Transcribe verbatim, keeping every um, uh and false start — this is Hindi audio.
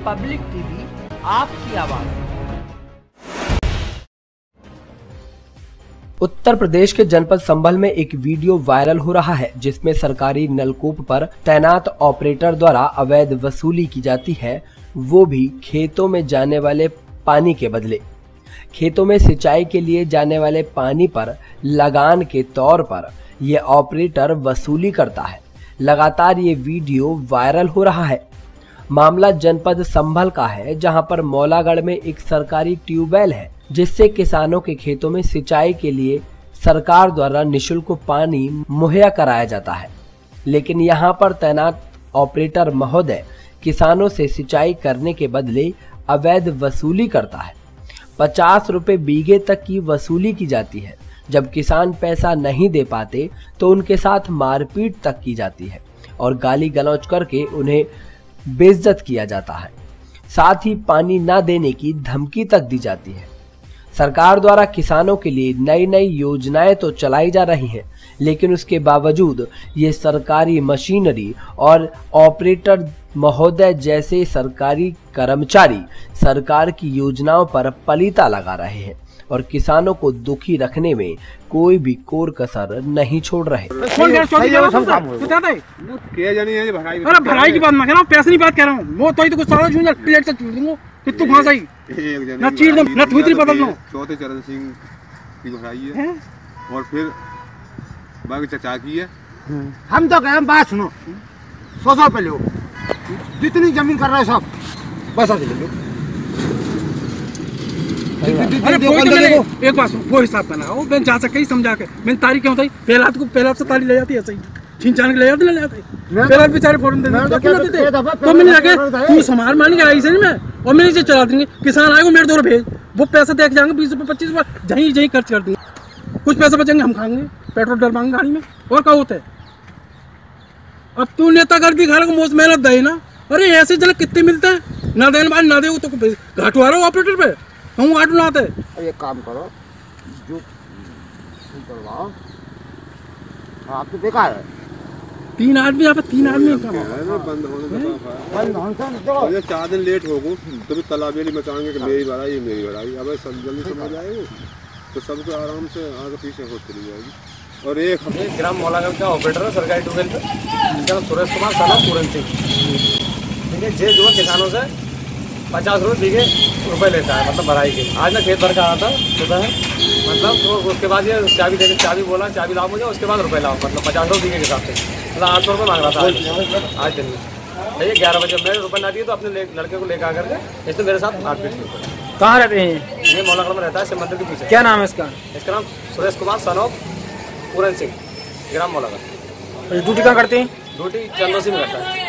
पब्लिक टीवी, आपकी आवाज। उत्तर प्रदेश के जनपद संभल में एक वीडियो वायरल हो रहा है जिसमें सरकारी नलकूप पर तैनात ऑपरेटर द्वारा अवैध वसूली की जाती है, वो भी खेतों में जाने वाले पानी के बदले। खेतों में सिंचाई के लिए जाने वाले पानी पर लगान के तौर पर यह ऑपरेटर वसूली करता है। लगातार ये वीडियो वायरल हो रहा है। मामला जनपद संभल का है, जहां पर मौलागढ़ में एक सरकारी ट्यूबवेल है जिससे किसानों के खेतों में सिंचाई के लिए सरकार द्वारा निःशुल्क पानी मुहैया कराया जाता है। लेकिन यहां पर तैनात ऑपरेटर महोदय किसानों से सिंचाई करने के बदले अवैध वसूली करता है। पचास रुपए बीघे तक की वसूली की जाती है। जब किसान पैसा नहीं दे पाते तो उनके साथ मारपीट तक की जाती है और गाली गलौज करके उन्हें बेइज्जत किया जाता है। साथ ही पानी न देने की धमकी तक दी जाती है। सरकार द्वारा किसानों के लिए नई नई योजनाएं तो चलाई जा रही हैं, लेकिन उसके बावजूद ये सरकारी मशीनरी और ऑपरेटर महोदय जैसे सरकारी कर्मचारी सरकार की योजनाओं पर पलीता लगा रहे हैं और किसानों को दुखी रखने में कोई भी कोर कसर नहीं छोड़ रहे। अरे भराई की बात मैं कह रहा हूँ, पैसे की बात कह रहा हूँ। वो तो ही तो कुछ सारा झूठ प्लेट से छूट दूंगा कि तू कहां सही ना चीर दम ना थूतरी बदल दो। चौथे चरण सिंह की भराई है और फिर बाकी चचा की है। हम तो कहें बात सुनो, सौ सौ पे लो, जितनी जमीन कर रहे हो सब बस आ ले लो। अरे कोई तो मैंने एक बात वो हिसाब बनाओ, मैं जा सके ही समझा के मैंने तारीख क्यों बताई। पहला को पहला से तारीख ले जाती है, सही छीन छान के ले जाते ले जाते पहला बेचारे फौरन दे देते तो मैंने लगे तू समार मानी कराई से मैं और मैंने इसे चला देंगे। किसान आएगा मेरे दो भेज, वो पैसे देख जाएंगे बीस रुपए पच्चीस रुपए जहीं जहीं खर्च कर देंगे। कुछ पैसे बचेंगे हम खाएंगे, पेट्रोल डलवाएंगे गाड़ी में और क्या होता है। अब तू नेता कर भी खाने को मोस्ट मेहनत दे ना। अरे ऐसे जल कितने मिलते हैं ना देने बाद ना दे तो घाटू आ रहा हो ऑपरेटर पे हम घाटू ना आते। एक काम करो जो करवाओ आप तो बेकार है। तीन आदमी यहाँ पे तीन आदमी बंद होने चार दिन लेट हो गो तो भी तालाबेली मचाएंगे कि मेरी भराई मेरी भराई। अब सब जल्दी समझ आएगा तो सबको आराम से आगे पीछे होती रही जाएगी। और एक हमें ग्राम मौलागढ़ का ऑपरेटर है सरकारी ट्यूबवेल पे, जिसका नाम सुरेश कुमार साला पूरन सिंह। ठीक है, जे जो किसानों से पचास रुपये बीघे रुपए लेता है, मतलब भराई के। आज मैं खेत भर का आया था सुबह, मतलब तो उसके बाद ये चाबी देने चाबी बोला चाबी लाओ मुझे, उसके बाद रुपए लाओ, मतलब पचास रुपये बीघे के हिसाब से मतलब आठ सौ रुपये मांग रहा था आज दिन में। भैया ग्यारह बजे मैंने रुपये ना दिए तो अपने लड़के को लेकर आकर के इसने मेरे साथ मारपीट की। कहाँ रहते हैं ये मौलागढ़ में रहता है, शिव मंदिर के पीछे। क्या नाम है इसका? इसका नाम सुरेश कुमार सन ऑफ पूरन सिंह, ग्राम मौलागढ़। ड्यूटी कहाँ करते हैं? ड्यूटी चंदोसी में करता है।